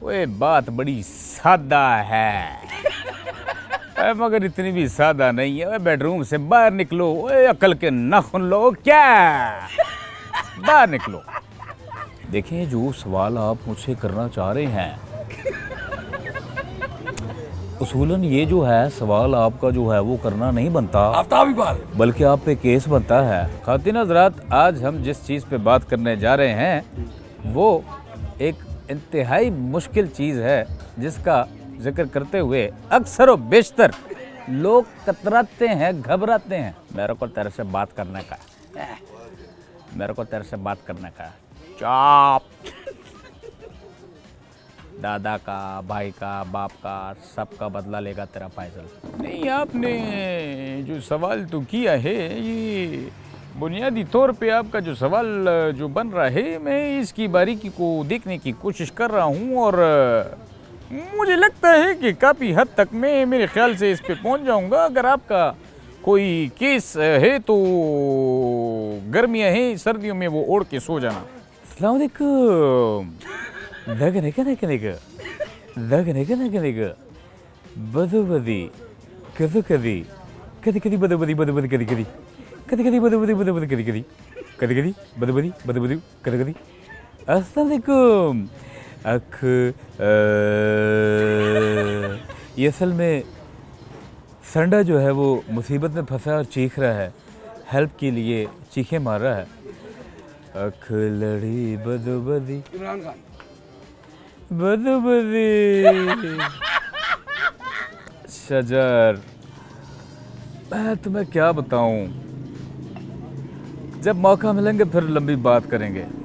ओए बात बड़ी सादा है मगर इतनी भी सादा नहीं है। बेडरूम से बाहर निकलो, ओए अकल के नाखून लो क्या, बाहर निकलो। देखिए जो सवाल आप मुझसे करना चाह रहे हैं, उसूलन ये जो है सवाल आपका जो है वो करना नहीं बनता, बल्कि आप पे केस बनता है। खातिन हज़रात, आज हम जिस चीज़ पे बात करने जा रहे हैं वो एक इंतहाई मुश्किल चीज़ है, जिसका जिक्र करते हुए अक्सर व बेशतर लोग कतराते हैं, घबराते हैं। मेरे को तेरे से बात करने का, मेरे को तेरे से बात करने का। चाप दादा का, भाई का, बाप का, सबका बदला लेगा तेरा फैसल। नहीं, आपने जो सवाल तो किया है, ये बुनियादी तौर पे आपका जो सवाल जो बन रहा है, मैं इसकी बारीकी को देखने की कोशिश कर रहा हूँ और मुझे लगता है कि काफ़ी हद तक मैं मेरे ख्याल से इस पे पहुँच जाऊँगा। अगर आपका कोई केस है तो गर्मियाँ हैं, सर्दियों में वो ओढ़ के सो जाना। अस्सलाम वालेकुम। बदो बदी कदो कदी कदी कदी बदो बदी बदो बदी कदी कदी कदी कदी बदो बदी बदो बदी कदी कदी कदी कदी बदो बदी बदो बदी कदी कदी। अस्सलाम वालेकुम। अख ये असल में संडा जो है वो मुसीबत में फंसा और चीख रहा है, हेल्प के लिए चीखें मार रहा है। अख लड़ी बदो बदी इमरान खान बदो बदी शजर। मैं तुम्हें क्या बताऊं, जब मौका मिलेंगे फिर लंबी बात करेंगे।